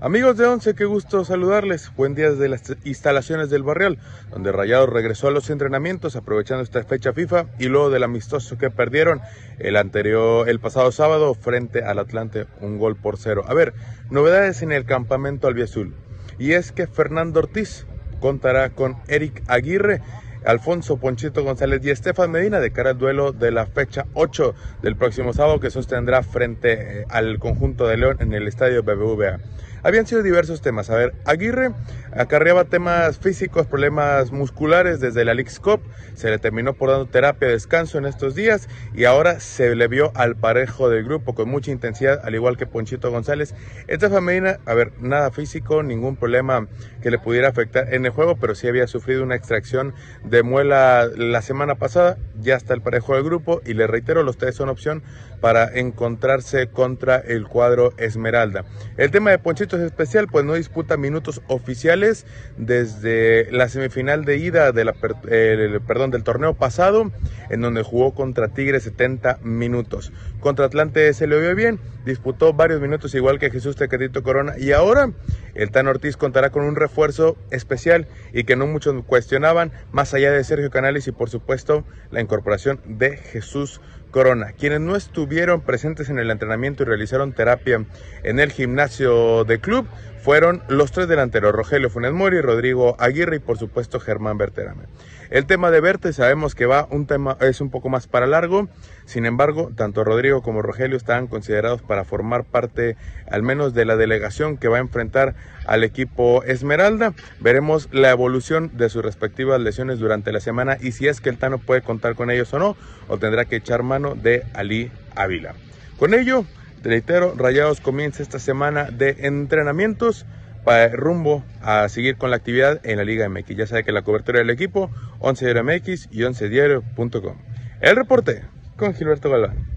Amigos de Once, qué gusto saludarles. Buen día desde las instalaciones del Barrial, donde Rayados regresó a los entrenamientos aprovechando esta fecha FIFA y luego del amistoso que perdieron el pasado sábado frente al Atlante, 1-0. A ver, novedades en el campamento albiazul. Y es que Fernando Ortiz contará con Eric Aguirre, Alfonso Ponchito González y Estefan Medina de cara al duelo de la fecha 8 del próximo sábado que sostendrá frente al conjunto de León en el estadio BBVA. Habían sido diversos temas. A ver, Aguirre acarreaba temas físicos, problemas musculares desde la Leagues Cup, se le terminó por dando terapia de descanso en estos días y ahora se le vio al parejo del grupo con mucha intensidad, al igual que Ponchito González. Estefan Medina, a ver, nada físico, ningún problema que le pudiera afectar en el juego, pero sí había sufrido una extracción de muela la semana pasada, ya está el parejo del grupo y les reitero, los tres son opción para encontrarse contra el cuadro Esmeralda. El tema de Ponchito es especial, pues no disputa minutos oficiales desde la semifinal de ida de del torneo pasado, en donde jugó contra Tigres 70 minutos. Contra Atlante se le vio bien, disputó varios minutos igual que Jesús Tecatito Corona, y ahora el Tan Ortiz contará con un refuerzo especial y que no muchos cuestionaban, más allá de Sergio Canales y por supuesto la incorporación de Jesús Corona. Quienes no estuvieron presentes en el entrenamiento y realizaron terapia en el gimnasio de club fueron los tres delanteros, Rogelio Funes Mori, Rodrigo Aguirre y por supuesto Germán Berterame. El tema de Bertes sabemos que es un poco más para largo, sin embargo, tanto Rodrigo como Rogelio están considerados para formar parte al menos de la delegación que va a enfrentar al equipo Esmeralda. Veremos la evolución de sus respectivas lesiones durante la semana y si es que el Tano puede contar con ellos o no, o tendrá que echar mano de Ali Ávila. Con ello, reitero, Rayados comienza esta semana de entrenamientos para rumbo a seguir con la actividad en la Liga MX. Ya sabe que la cobertura del equipo, 11 Diario MX y 11diario.com. El reporte con Gilberto Galván.